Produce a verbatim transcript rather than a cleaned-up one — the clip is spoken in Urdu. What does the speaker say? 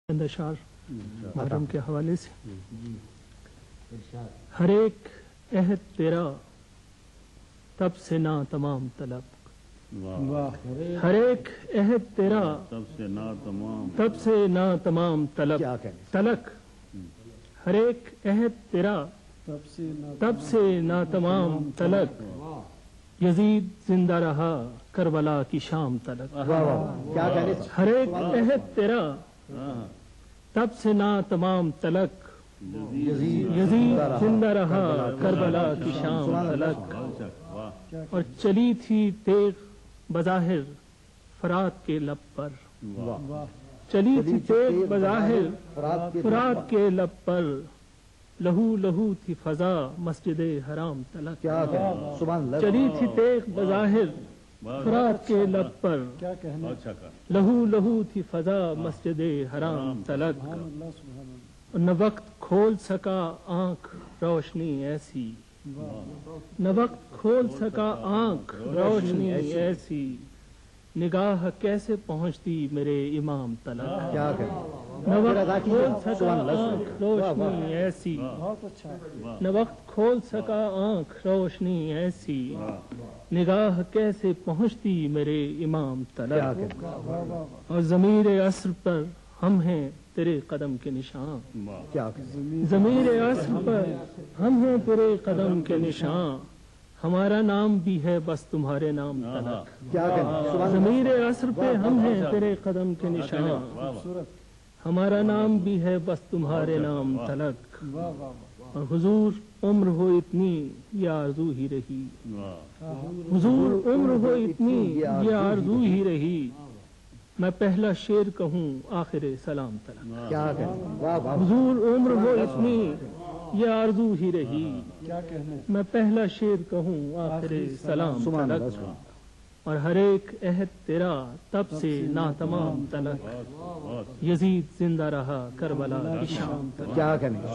اشعار محرم کے حوالے سے ہر ایک عہد تیرا تب سے نا تمام طلب، ہر ایک عہد تیرا تب سے نا تمام تب سے نا تمام طلب تلک، ہر ایک عہد تیرا تب سے نا تمام تلک، یزید زندہ رہا کربلا کی شام تلک، ہر ایک عہد تیرا تب سے نا تمام تلک، یزید زندہ رہا کربلا کی شام تلک، اور چلی تھی تیغ بظاہر فرات کے لب پر، چلی تھی تیغ بظاہر فرات کے لب پر، لہو لہو تھی فضا مسجد حرام تلک، چلی تھی تیغ بظاہر فرات کے لب پر، لہو لہو تھی فضا مسجد حرام تلک، نہ وقت کھول سکا آنکھ روشنی ایسی، نہ وقت کھول سکا آنکھ روشنی ایسی، نگاہ کیسے پہنچتی میرے امام تلک، نہ وقت کھول سکا آنکھ روشنی ایسی، نہ وقت کھول سکا آنکھ روشنی ایسی، نگاہ کیسے پہنچتی میرے امام تلک، اور ضمیر عصر پر ہم ہیں تیرے قدم کے نشان، ضمیر عصر پر ہم ہیں تیرے قدم کے نشان، ہمارا نام بھی ہے بس تمہارے نام تلک، ضمیر عصر پہ ہم ہیں تیرے قدم کے نشان، ہمارا نام بھی ہے بس تمہارے نام تلک، اور حضور عمر ہو اتنی یہ آرزو ہی رہی، حضور عمر ہو اتنی یہ آرزو ہی رہی، میں پہلا شعر کہوں آخر سلام تلک، حضور عمر ہو اتنی یہ آرزو ہی رہی، میں پہلا شعر کہوں آخر سلام تلک، اور ہر ایک عہد تیرا تب سے نا تمام تلک، یزید زندہ رہا کربلا کی شام تلک۔